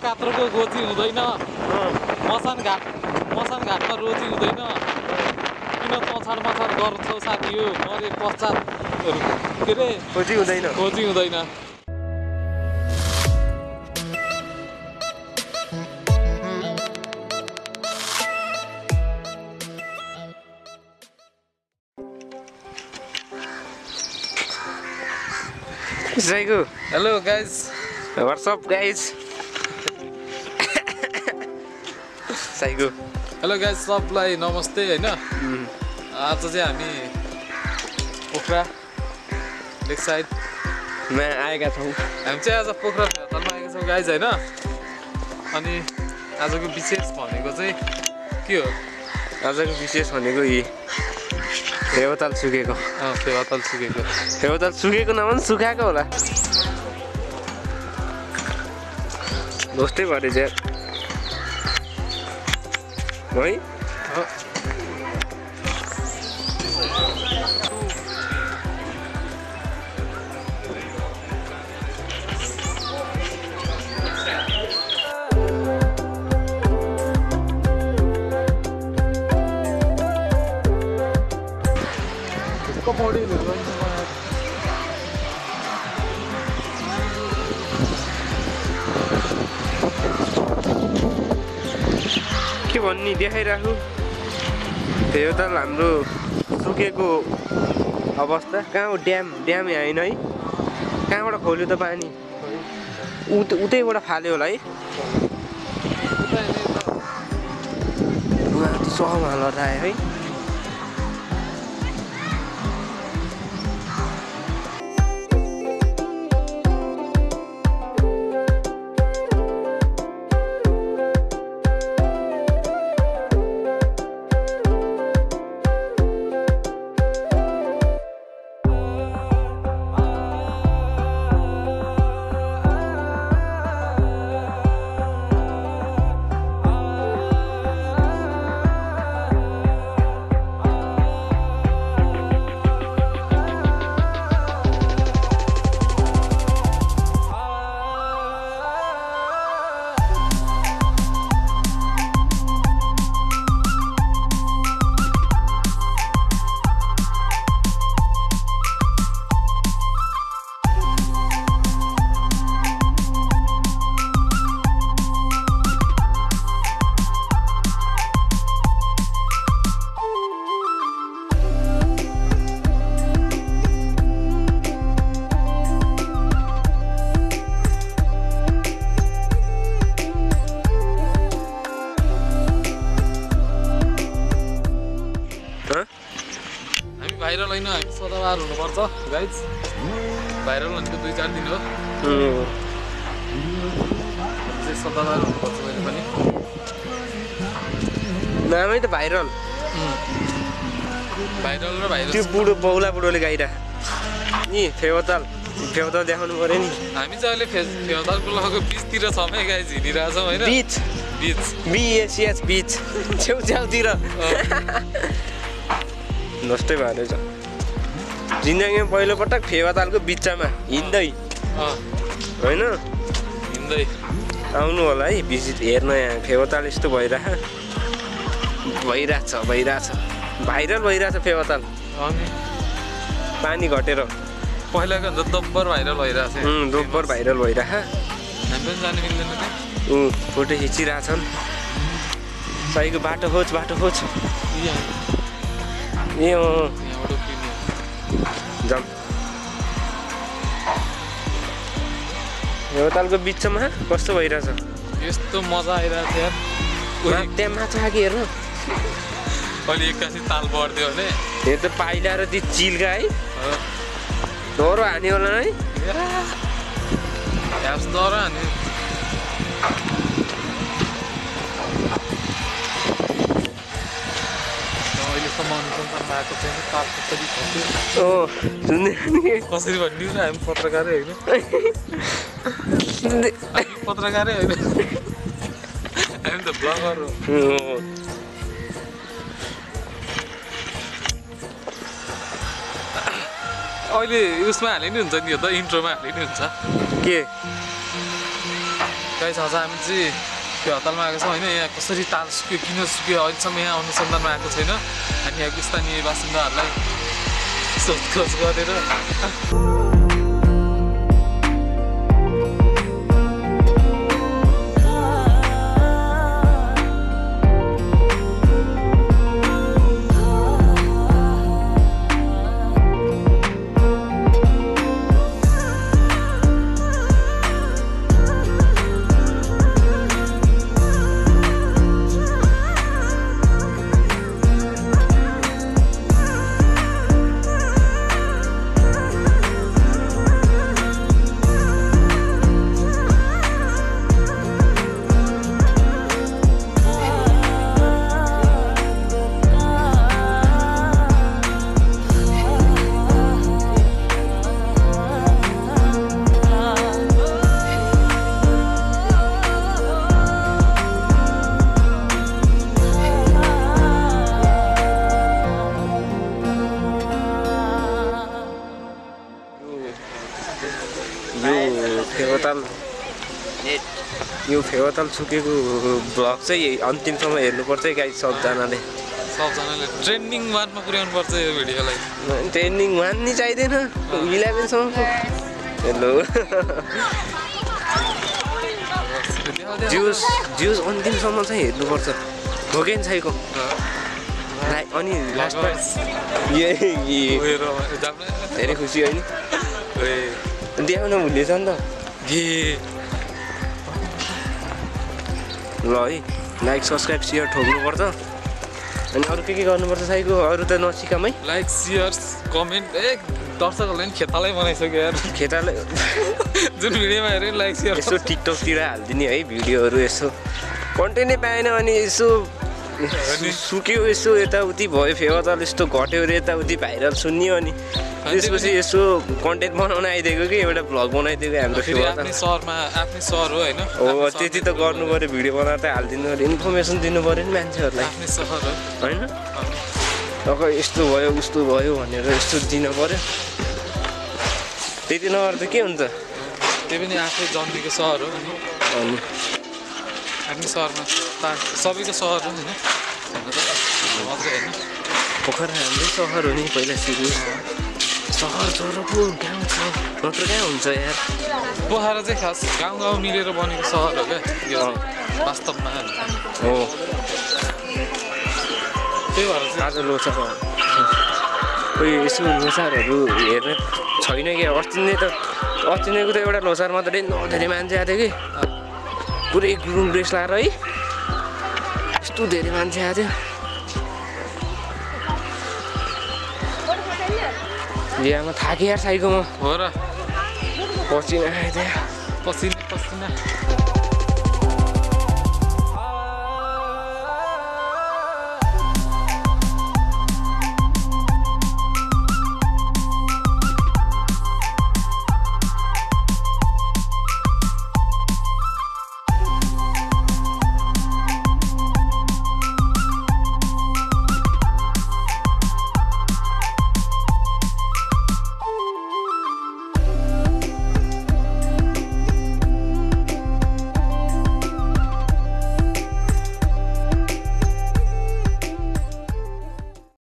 कात्रोको गोची हुँदैन मसान घाटमा रोजी हुँदैन किन पछाड गर्छौ साथी यो मरे पश्चात के अरे खोजी हुँदैन Saigu. Hello guys What's up guys? Saigu. Hello guys सबलाई नमस्ते होइन आज चाहिँ हामी पोखरा लेक साइडमा आएका छौँ हामी चाहिँ आज पोखरा भेतालमा आएका छौँ गाइज होइन अनि आजको विशेष भनेको चाहिँ के हो आजको विशेष भनेको यी फेवाताल सुकेको फेवाताल सुकेको नभन् सुकाएको होला दोस्तै भरे चाहिँ है के भन्ने देखाइराखु फेवाताल हाम्रो सुकेको अवस्था कहाँ हो ड्याम यहाँ होइन है कहाँबाट खोल्यो त पानी उतैबाट फाल्यो होला है सहमा लडाए है भाइरल होइन हामी सदाबार हुनुपर्छ गाइज भाइरल भनेको 2-4 दिन हो चाहिँ सदाबार हुनुपर्छ मैले पनि नामै त भाइरल र भाइरल त्यो बुढो बुढोले गाइरह नि फेवाताल देखाउनु पर्यो नि हामी चाहिँ अहिले फेवातालको लगको बिचतिर छमै गाइज हिँडिरहेछौँ होइन बीच बीच छेउछाउतिर नष्टै भएर छ जिन्दगीमा पहिलोपटक फेवातालको बिचमा हिँड्दै होइन हिँड्दै आउनु होला है भिजिट हेर्न यहाँ फेवाताल यस्तो भइरहेछ भाइरल भइरहेछ फेवाताल पानी घटेर पहिलाको भन्दा दोब्बर भाइरल भइरहेछ दोब्बर भाइरल भइरहेछ हामी पनि जानु मिल्दैन फोटो खिचिरहेछन् साईको बाटो खोज ए जाम फेवातालको बिचमा कस्तो भइरहेछ यस्तो मजा आइरहेछ यार त्यहाँ माछा आएको हेर्नु अहिले एक्कासी ताल बढ्दियो भने यो त पाइला र ती चिल्का है डरो हान्यो होला है डरो हान्यो कसरी भन्ने हामी पत्रकारै होइन हामी त ब्लगर हो अहिले उसमा हाले नि हुन्छ नि यो त इन्ट्रोमा हाले नि हुन्छ के गाइस आज हामी चाहिँ भेउतालमा आएको छौँ होइन यहाँ कसरी ताल सुक्यो किन सुक्यो अहिलेसम्म यहाँ अनुसन्धानमा आएको छैन हामी यहाँको स्थानीय बासिन्दाहरूलाई सोधखोज गरेर यो फेवाताल सुकेको ब्लग चाहिँ अन्तिमसम्म हेर्नुपर्छ है गाइस सबजनाले ट्रेन्डिङ 1 मा पुर्याउनु पर्छ यो भिडियोलाई ट्रेन्डिङ 1 नि चाहिँदैन 11 सम्म हेलो ज्युस अन्तिमसम्म चाहिँ हेर्नुपर्छ हो कि छैको अनि लास्टमा धेरै खुसी होइन देखाउन भुलेछ नि त ल है लाइक सब्सक्राइब सेयर ठोक्नुपर्छ अनि अरू के गर्नुपर्छ साइको अरू त नसिकामै लाइक सेयर कमेन्ट दर्शकहरूले पनि खेतालै बनाइसक्यो यार खेताले जुन भिडियोमा हेऱ्यो लाइक सेयर यसो टिकटकतिर हालिदिने है भिडियोहरू यसो कन्टेन्टै पाएन अनि यसो सुक्यो यसो यताउति भयो फेवाताल यस्तो घट्यो अरे यताउति भाइरल सुन्यो अनि त्यसपछि यसो कन्टेन्ट बनाउन आइदिएको कि एउटा भ्लग बनाइदिएको हाम्रो आफ्नै सहर हो होइन हो त्यति त गर्नु पऱ्यो भिडियो बनाएर त हालिदिनु पऱ्यो इन्फर्मेसन दिनु पऱ्यो नि मान्छेहरूलाई आफ्नै सहर हो होइन अब यस्तो भयो उस्तो भयो भनेर यस्तो दिनु पऱ्यो त्यति नगर्दा त के हुन्छ त्यही पनि आफै जन्मेको सहर हो अनि आफ्नै सहरमा सबैको सहर हो होइन पोखरा हाम्रै सहर हो नि पहिला सुरु सहर चोरको गाउँ छ नत्र कहाँ हुन्छ यार पोखरा चाहिँ खास गाउँ मिलेर बनेको सहर हो क्या यो वास्तवमा हो त्यही भएर चाहिँ आज लोसार कोही यसो लोसारहरू हेर्ने छैन कि अस्तिनेको त एउटा लोसार मात्रै धेरै मान्छे आएको थियो कि पुरै गुरुङ ड्रेस लगाएर है यस्तो धेरै मान्छे आएको थियो बिहामा थाकेँ यार साइकोमा हो र पसिना आयो त्यहाँ पसिना